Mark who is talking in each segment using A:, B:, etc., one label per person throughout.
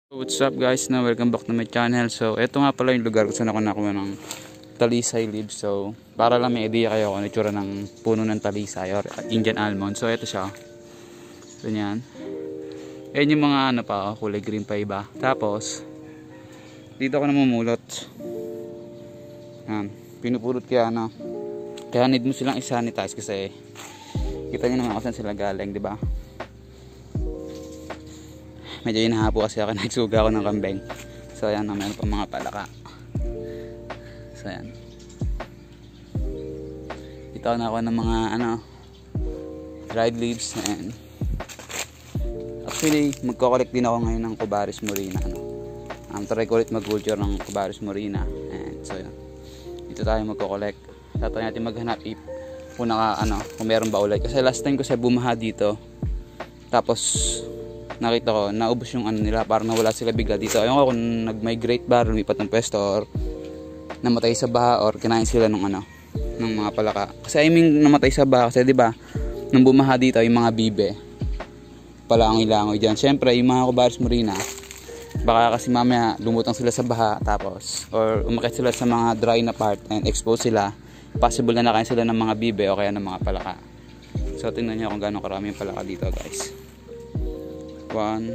A: What's up guys, na welcome back to my channel. So ito nga pala yung lugar kung saan ako nakuha ng talisay leaves. So para lang may idea kayo kung ano itsura ng puno ng talisay or Indian almond. So ito siya, ganyan. Ayan yung mga ano pa, kulay green pa iba. Tapos dito ako namumulot. Yan, pinupulot kaya ano, kaya need mo silang i-sanitize kasi kita nyo naman kung saan sila galing, di ba? Medyo hinahapo kasi ako, nagsuga ako ng kambing. So ayan, meron pa mga palaka. So ayan, dito na ako ng mga ano, dried leaves. And actually magko-collect din ako ngayon ng Cubaris Morina, ano. Try ko ulit mag-culture ng Cubaris Morina. And so ayan, dito tayo magko-collect. Tatry natin maghanap kung kung meron ba ulit. Kasi last time ko siya bumaha dito, tapos nakita ko, naubos yung ano nila, parang nawala sila bigla dito. Ayun ko kung nag-migrate ba, lumipat ng pwesto, or namatay sa baha, or kinain sila ng mga palaka. Kasi I mean, namatay sa baha, kasi diba, nung bumaha dito, yung mga bibe, palangoy-langoy dyan. Siyempre, yung mga Cubaris Morina, baka kasi mamaya lumutang sila sa baha, tapos, or umakit sila sa mga dry na part, and expose sila. Possible na nakain sila ng mga bibe, o kaya ng mga palaka. So, tingnan nyo kung gano'ng karami yung palaka dito, guys. 1, 2,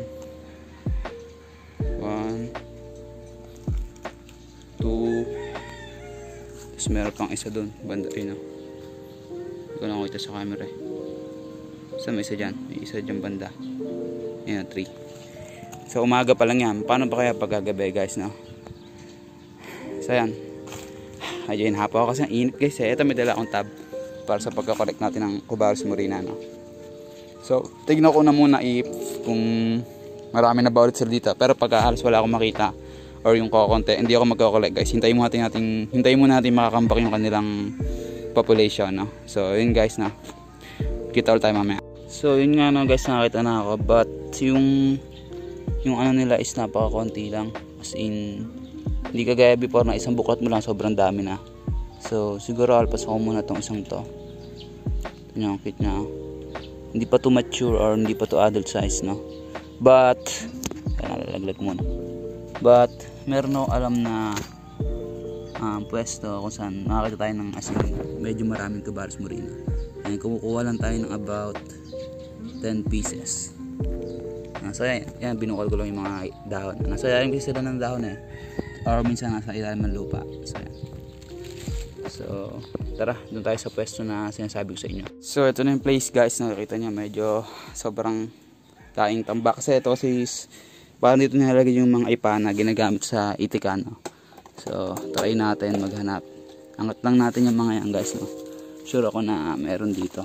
A: tapos meron pang isa dun banda rin, hindi ko na makita sa camera eh. So may isa dyan, may isa dyan banda. Ayan, 3. So umaga pa lang yan. Paano pa kaya pagkagabi guys, no? So ayan, ayun, hapa ako kasi ang init guys eh. Ito may dala akong tab para sa pagkakolect natin ng Cubaris Morina, no? So, tignan ko na muna kung marami na ba ulit sila dito. Pero pagka halos wala akong makita or yung kukonti, hindi ako magko-collect guys. Hintayin muna natin makakambak yung kanilang population, no? So, yun guys, na. Kita ulit tayo mamaya. So, yun nga no guys, nakita na ako. But, yung ano nila is napaka-konti lang. As in, hindi kagaya before na isang buklat mo lang, sobrang dami na. So, siguro alpas ako muna tong isang to. Ito nyo, kit na. Hindi pa to mature or hindi pa to adult size, no? But lalaglag muna. But meron ako alam na pwesto kung saan makakita tayo ng asin medyo maraming Cubaris Morina. And kumukuha lang tayo ng about 10 pieces. So yan, binukal ko lang yung mga dahon. Nasa ilalim kasi sila ng dahon eh, or minsan nasa ilalim ng lupa. So yan. So tara, doon tayo sa pwesto na sinasabi ko sa inyo. So ito na yung place guys, nakikita nyo medyo sobrang daing tambak. Kasi ito kasi parang dito nilalagay yung mga ipa na ginagamit sa itikan, no? So try natin maghanap. Angat lang natin yung mga yan guys, no? Sure ako na meron dito.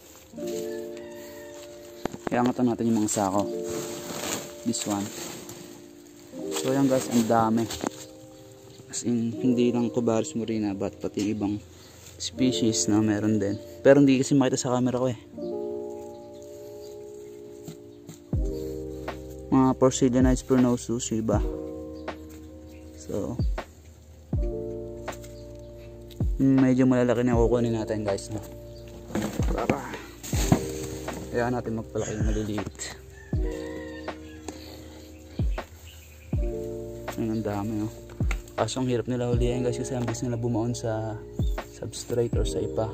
A: Kaya angatan natin yung mga sako. This one. So yan guys, ang dami. As in, hindi lang Cubaris Morina, but pati ibang species na meron din. Pero hindi kasi makita sa camera ko eh. Mga Porcellanites Pronosus, iba. So, medyo malalaki na kukunin natin guys, no? Kaya natin magpalaki yung maliliit. Ang dami, no? Kaso ang hirap nila hulihan guys kasi ang bilis nila bumaon sa substrate or sa ipa.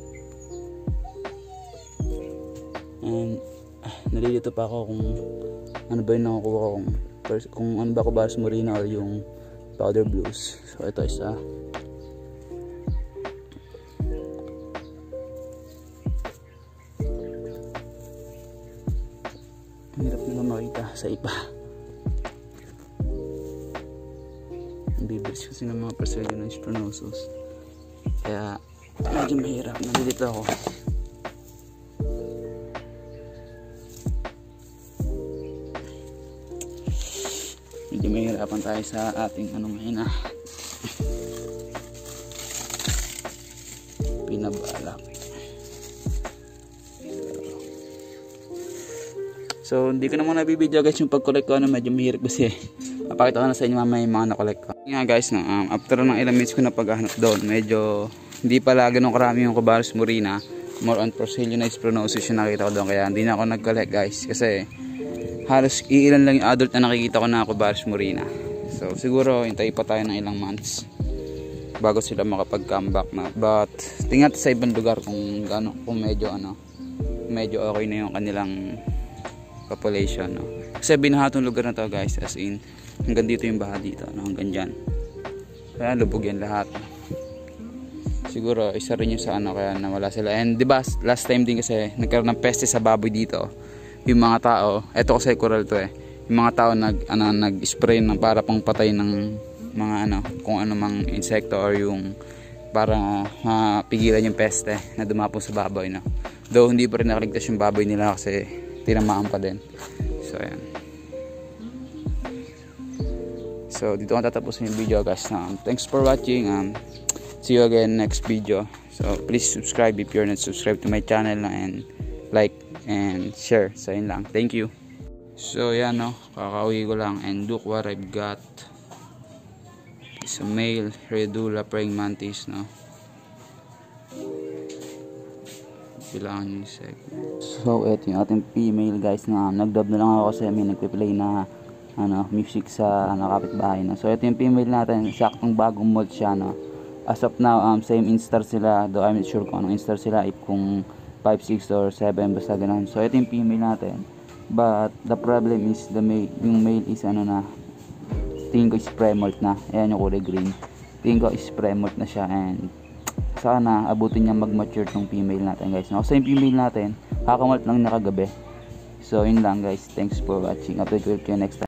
A: And nalilito pa ako kung ano ba yung nakukuha ko, kung ano ba Cubaris Morina or yung powder blues. So ito isa. Ang hirap nila makita sa ipa. Ang bibilis kasi ng mga Porcellanites Pronosus. Kaya medyo mahirap, nalilito ako. Medyo mahirapan tayo sa ating ngayon pinabalak. So hindi ko na muna bibidyo guys yung pag-collect ko, medyo mahirap kasi. Papakita ko na sa inyo mamaya yung mga na-collect ko. Nga guys, no, after ng ilang minutes ko na paghahanap doon, medyo hindi pala ganun karami yung Cubaris Morina. More on Porcellanites Pronosus yung nakita ko doon. Kaya hindi na ako nag-collect guys. Kasi halos iilan lang yung adult na nakikita ko na Cubaris Morina. So siguro hintay pa tayo ng ilang months bago sila makapag-comeback na. But tingnan sa ibang lugar kung gaano, kung medyo okay na yung kanilang population, no? Kasi binahatong lugar na to guys, as in hanggang dito yung baha dito, no? Hanggang dyan, kaya lubog yan lahat. Siguro isa rin yung sa kaya nawala sila. And diba last time din kasi nagkaroon ng peste sa baboy dito, yung mga tao, eto kasi coral to yung mga tao nag-spray ng para pang patay ng mga kung ano mang insekto or yung para mapigilan yung peste na dumapo sa baboy, no? Though hindi pa rin nakaligtas yung baboy nila kasi tinamaan pa din. So ayan. So dito ko tatapusin yung video guys. Thanks for watching. See you again next video. So please subscribe if you're not subscribed to my channel, and like and share. So yun lang. Thank you. So yan, no, kakauwi ko lang, and look what I've got. It's a male Redula praying mantis, no. Bilangan yung segment. So ito yung ating female guys, na nag-dub na lang ako kasi may nagpe-play na music sa kapitbahay na. So ito yung female natin, saktong bagong mold siya, no. As of now, same instar sila, though I'm not sure kung anong instar sila, if kung 5, 6 or 7, basta ganun. So ito yung female natin, but the problem is yung male is tingin ko is pre-molt na. Ayan yung kulay green, tingin ko is pre-molt na siya, and sana abutin niya mag-mature tong female natin guys, no? So yung female natin, kakamalt lang nakagabi. So yun lang guys, thanks for watching. Update ko kayo next time.